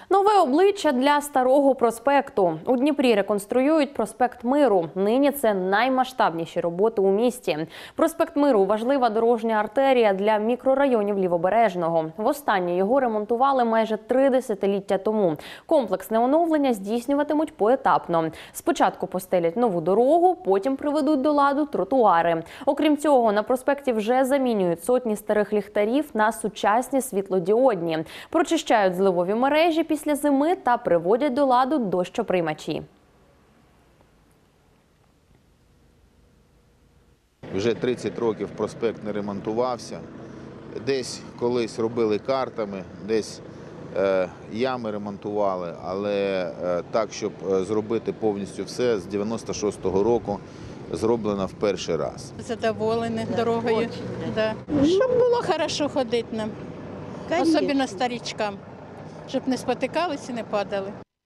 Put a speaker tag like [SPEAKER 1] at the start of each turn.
[SPEAKER 1] Нове обличчя для старого проспекту. У Дніпрі реконструюють проспект Миру. Нині це наймасштабніші роботи у місті. Проспект Миру – важлива дорожня артерія для мікрорайонів Лівобережного. Востаннє його ремонтували майже 3 десятиліття тому. Комплексне оновлення здійснюватимуть поетапно. Спочатку постелять нову дорогу, потім приведуть до ладу тротуари. Окрім цього, на проспекті вже замінюють сотні старих ліхтарів на сучасні світлодіодні. Прочищають зливові мережі після зими та приводять до ладу дощоприймачі.
[SPEAKER 2] Вже 30 років проспект не ремонтувався. Десь колись робили картами, десь ями ремонтували, але так, щоб зробити повністю все, з 96-го року зроблено в перший раз.
[SPEAKER 3] Задоволені дорогою, да. Щоб було добре ходити нам, особливо старичкам, щоб не спотикалися і не падали.